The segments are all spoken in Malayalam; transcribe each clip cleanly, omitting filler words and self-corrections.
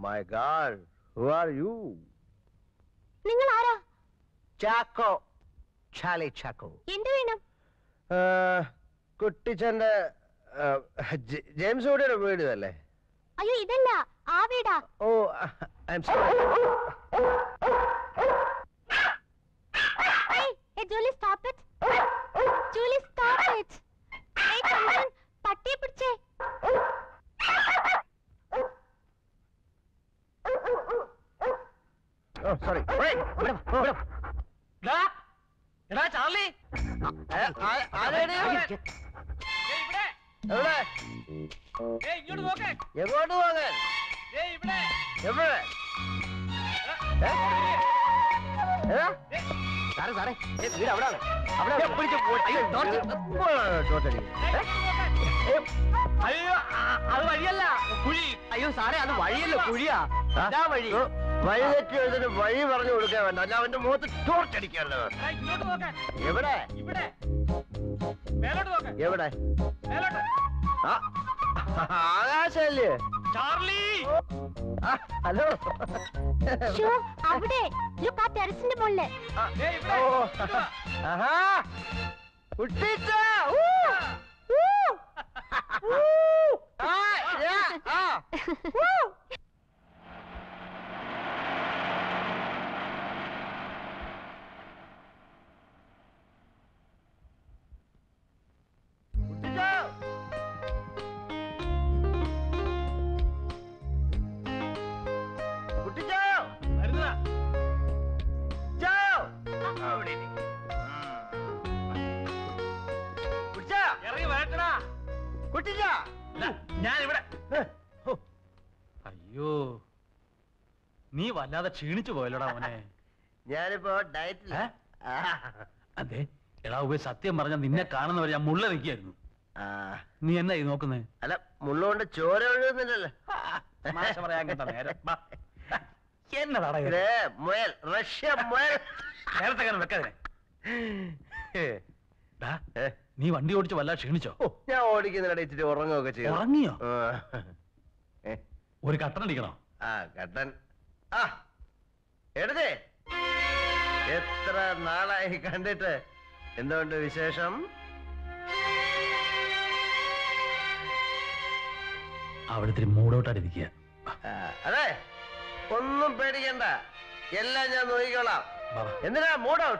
my God, who are you? നിങ്ങൾ ആരാ? ചാക്കോ, ചാലി ചാക്കോ. എന്ത് വേണം? കുട്ടിച്ചന്റെ ജെയിംസ് ഓടിയുടെ വീട് അല്ലേ? അയ്യോ ഇതല്ല, ആ വീടാ. Oh, I am sorry. Hey Julie, stop it. Julie, stop it. Hey come on, പട്ടിയെ പിടിച്ചേ. Oh, sorry. Wait, എടാ ചാർലി, ഇങ്ങോട്ട് നോക്കേ. എങ്ങോട്ട് പോകാൻ? ഇവിടെ എവിടെ? സാറേ സാറേ, വീട് അവിടാണ്. അയ്യോ, അത് വഴിയല്ല, കുഴി. അയ്യോ സാറേ, അത് വഴിയല്ല, കുഴിയാ. വഴി വഴി തെറ്റി എഴുതിന് വഴി പറഞ്ഞു കൊടുക്കാൻ വേണ്ട, അല്ല അവന്റെ മുഖത്ത് ടോർച്ചടിക്കാല്ലോ. ഇങ്ങോട്ട് നോക്കാൻ. എവിടെ? ഇവിടെ മേലോട്ട് നോക്കാൻ. എവിടെ? മേലോട്ട്. ആകാശല്ലേ? Charlie, hello. ഷോ അവിടെ, ലുക്ക് ആ ടെറസിന്റെ മുകളിൽ. ഓ, ആഹാ, കുട്ടിച്ച. ഞാനിവിടെ. അയ്യോ, നീ വല്ലാതെ ക്ഷീണിച്ചു പോയല്ലോടാ മോനെ. ഞാനിപ്പോ ഡയറ്റില. അതെ എടാ ഉപ, സത്യം പറഞ്ഞ നിന്നെ കാണുന്നവരെ ഞാൻ മുള്ള നിൽക്കായിരുന്നു. നീ എന്നാ ഈ നോക്കുന്നേ? അല്ല, മുള്ളുകൊണ്ട് ചോര ഒഴുകുന്നില്ലല്ലോ. പറയാൻ കേട്ട നേരം എന്നതാടാ മുയൽ, റഷ്യ മുയൽ. നേരത്തെ കാരണം വെക്കാതെ. നീ വണ്ടി ഓടിച്ച് വല്ല ക്ഷീണിച്ചോ? ഞാൻ ഓടിക്കുന്നില്ല, ഇച്ചിരി ഉറങ്ങുകയൊക്കെ ചെയ്യും. ഉറങ്ങിയോ? ഒരു കട്ടൻ അടിക്കണോ? കട്ടൻ. എടുത്തേ, എത്ര നാളായി കണ്ടിട്ട്. എന്തുകൊണ്ട് വിശേഷം? അവിടെ ഇത്തിരി മൂടോട്ടായിരിക്കുക. അതെ, ഒന്നും പേടിക്കണ്ട, എല്ലാം ഞാൻ നോക്കിക്കോളാം. എന്തിനാ മൂഡ് ഔട്ട്?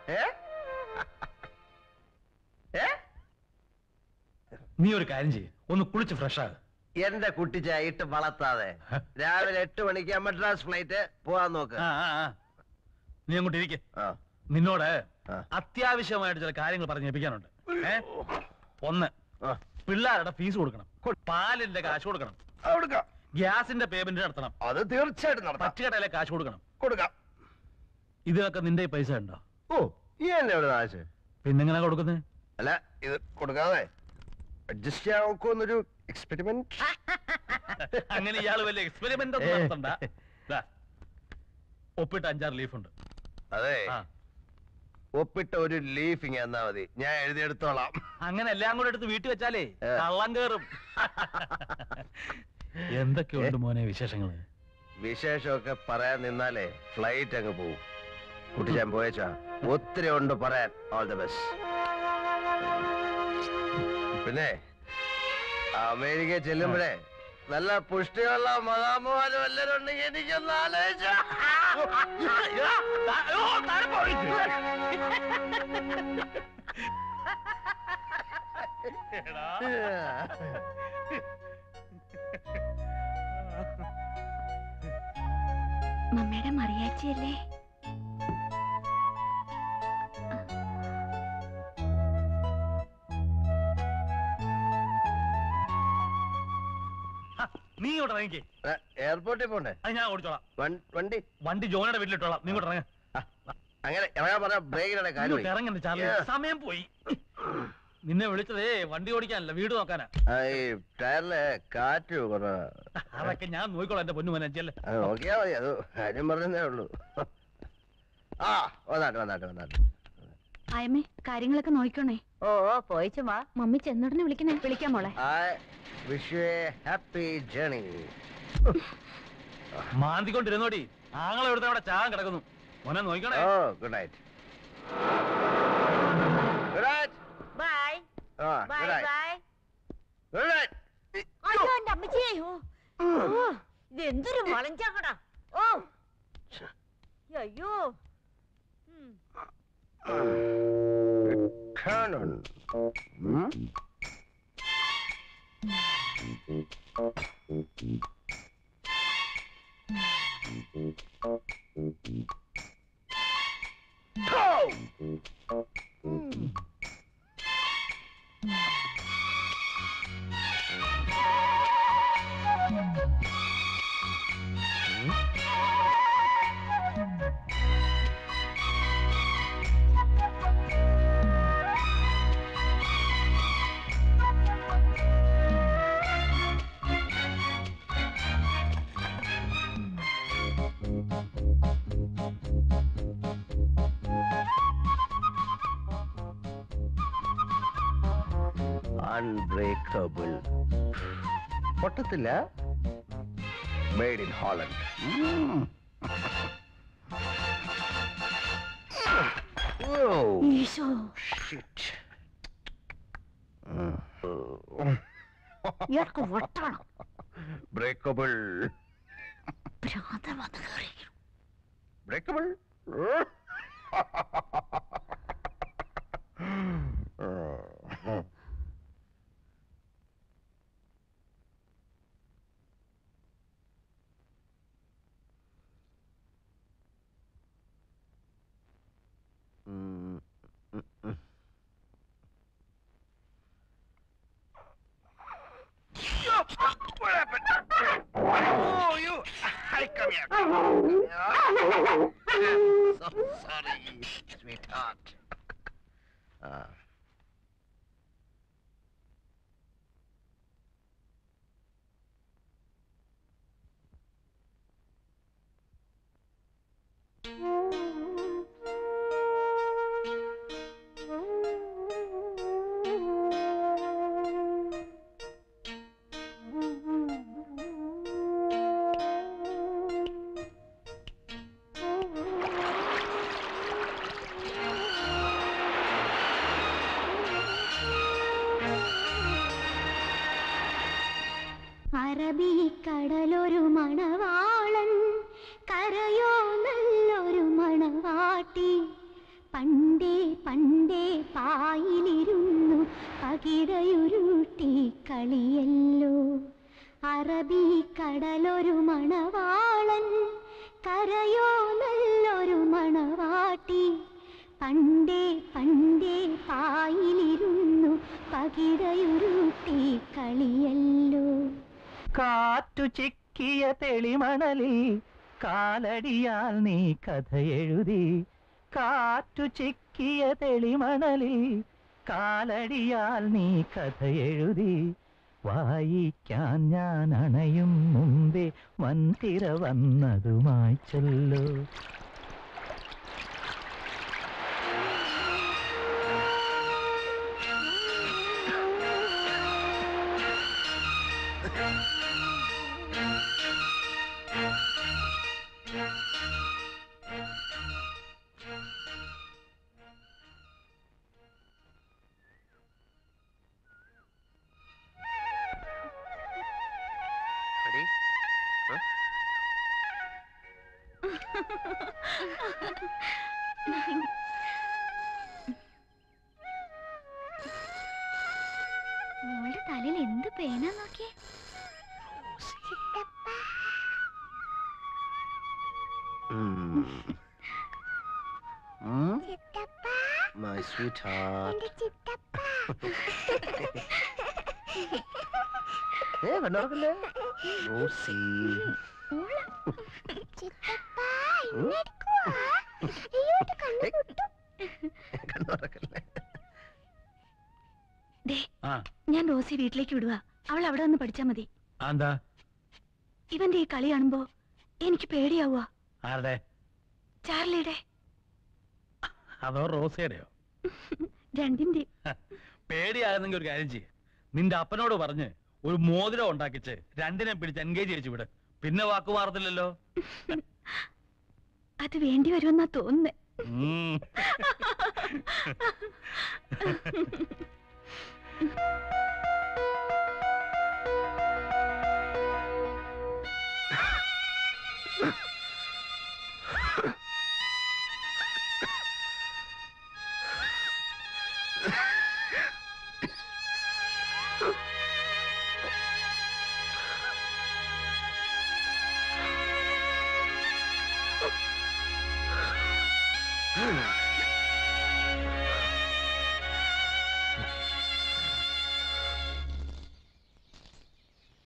നീ ഒരു കാര്യം ചെയ്യ്, ഒന്ന് കുളിച്ച് ഫ്രഷ് ആകും. എന്റെ കുട്ടിച്ച ഇട്ട് വളർത്താതെ രാവിലെ 8 മണിക്ക് മദ്രാസ് ഫ്ലൈറ്റ് പോവാൻ നോക്ക്. നീ അങ്ങോട്ട് ഇരിക്കെ. നിന്നോട് അത്യാവശ്യമായിട്ട് ചില കാര്യങ്ങൾ പറഞ്ഞേൽപ്പിക്കാനുണ്ട്. ഒന്ന്, പിള്ളേരുടെ ഫീസ് കൊടുക്കണം, പാലിന്റെ കാശ് കൊടുക്കണം, ഗ്യാസിന്റെ പേയ്മെന്റ് നടത്തണം. അത് തീർച്ചയായിട്ടും നടത്താം. പറ്റുകടയിലെ കാശ് കൊടുക്കണം. കൊടുക്കാം. ഇതിനൊക്കെ നിന്റെ പൈസ ഉണ്ടോ? ഓ, ഈ എന്നെ എവിടെ കാശ്? പിന്നെങ്ങനെ കൊടുക്കുന്നത്? അല്ല, ഇത് കൊടുക്കാതെ അഡ്ജസ്റ്റ് ചെയ്യാൻ നോക്കുന്നൊരു എക്സ്പെരിമെന്റ്. അങ്ങനെ ഇയാള് വലിയ എക്സ്പെരിമെന്റ് ഒന്നും നടത്തണ്ട. ഒപ്പിട്ട് 5-6 ലീഫുണ്ട്. അതെ, ഒപ്പിട്ട ഒരു ലീഫിങ് എന്നാ മതി, ഞാൻ എഴുതിയെടുത്തോളാം. അങ്ങനെ എല്ലാം കൂടെ എടുത്ത് വീട്ടിൽ വെച്ചാലേ കള്ളം കേറും. എന്തൊക്കെയുണ്ട് മോനെ വിശേഷങ്ങള്? വിശേഷമൊക്കെ പറയാൻ നിന്നാലേ ഫ്ലൈറ്റ് അങ്ങ് പോവും. കുട്ടിച്ചാൻ പോയച്ചാ ഒത്തിരി ഉണ്ട് പറയാൻ. All the best. പിന്നെ അമേരിക്ക ചെല്ലുമ്പോഴേ നല്ല പുഷ്ടിയുള്ള മതാമുമാരും എല്ലാരും ഉണ്ടെങ്കിൽ എനിക്കൊന്ന് ആലോചിച്ച. മമ്മയുടെ മറിയാച്ചിയല്ലേ? നീ ഇങ്ങോട്ട് ഇറങ്ങിക്കേ. എയർപോർട്ടിൽ പോണ്ടേ? അത് ഞാൻ ഓടിച്ചോളാം. വണ്ടി ജോണിയുടെ വീട്ടിലിട്ടോളാം. നീ ഇങ്ങോട്ട് ഇറങ്ങ. അങ്ങനെ ഇറങ്ങാൻ പറഞ്ഞ ബ്രേക്കിനുള്ള കാര്യം ഇറങ്ങണ്ട ചാർലി, സമയം പോയി. നിന്നെ വിളിച്ചതേ വണ്ടി ഓടിക്കാനല്ല, വീട് നോക്കാനാ. ഈ ടയറില് കാറ്റ് കുറവാ. അതൊക്കെ ഞാൻ നോക്കിക്കോളാം എന്റെ പൊന്നു മനസ്സിലല്ലേ. നോക്കിയാ മതി, അത് കാര്യം പറഞ്ഞതേ ഉള്ളൂ. വന്നാട്ട്. ആയമ്മേ, കാര്യങ്ങളൊക്കെ നോക്കണേ. ഓ പോയിച്ചുമാ. മമ്മി ചെന്നുടനെ വിളിക്കണേ. വിളിക്കാൻ മോളെ. I wish you a happy journey. മാന്തിക്കൊണ്ടിരുന്നോടി. ആങ്ങളെ ഇവിടുത്തെ അവിടെ ചാകാൻ കിടക്കുന്നു. മോനെ നോക്കണേ. Oh good night. Good night. Bye ആ bye good night. Bye. Good night. അയ്യോ എന്റെ അമ്മച്ചിയെ. ഓ ഇത് എന്തൊരു വളഞ്ചാക്കടാ. ഓ അയ്യോ. Cannon. Unbreakable. പൊട്ടത്തില്ല. Made in Holland. Whoa. Isho. Shit. ഇയാൾക്ക് വട്ടാണോ? Breakable. ഭ്രാന്തൻ വന്ന് കയറി. Breakable. What happened? Oh, you! Hi, come here. So sorry, sweetheart. അറബിക്കടലൊരു മണവാളൻ, കരയോ നല്ലൊരു മണവാട്ടി. പണ്ടേ പണ്ടേ പായിലിരുന്നു പകിടയുരുട്ടി കളിയല്ലോ. അറബിക്കടലൊരു മണവാളൻ, കരയോ നല്ലൊരു മണവാട്ടി. പണ്ടേ പണ്ടേ പായിലിരുന്നു പകിടയുരുട്ടി കളിയല്ലോ. കാറ്റു ചിക്കിയ തെളിമണലിൽ കാലടിയാൽ നീ കഥ എഴുതി. കാറ്റു ചിക്കിയ തെളിമണലിൽ കാലടിയാൽ നീ കഥ എഴുതി. വായിക്കാൻ ഞാൻ അണയും മുമ്പേ വൻതിര വന്നതുമായി ചൊല്ലു. Ready? Huh? മോളുടെ തലയിൽ എന്ത് പേനാ നോക്കിയേ. My sweetheart. കണ്ടോർക്കല്ലേ റോസി. കണ്ടോർക്കല്ലേ. ഞാൻ റോസി വീട്ടിലേക്ക് വിടുക. അവൾ അവിടെ വന്ന് പഠിച്ചാ മതി. എന്താ ഇവന്റെ ഈ കളി കാണുമ്പോ എനിക്ക് പേടിയാവുക. ആരുടെ? ചാർലിയുടെ. അതോ റോസയുടെയോ? രണ്ടിന്റെ. പേടിയാകുന്നെങ്കിൽ ഒരു കാര്യം ചെയ്യ്. നിന്റെ അപ്പനോട് പറഞ്ഞ് ഒരു മോതിരം ഉണ്ടാക്കിച്ച് രണ്ടിനെ പിടിച്ച് എൻഗേജ് ചെയ്യിച്ചു വിട്. പിന്നെ വാക്ക് മാറത്തില്ലല്ലോ. അത് വേണ്ടി വരുമെന്നാ തോന്നുന്നേ.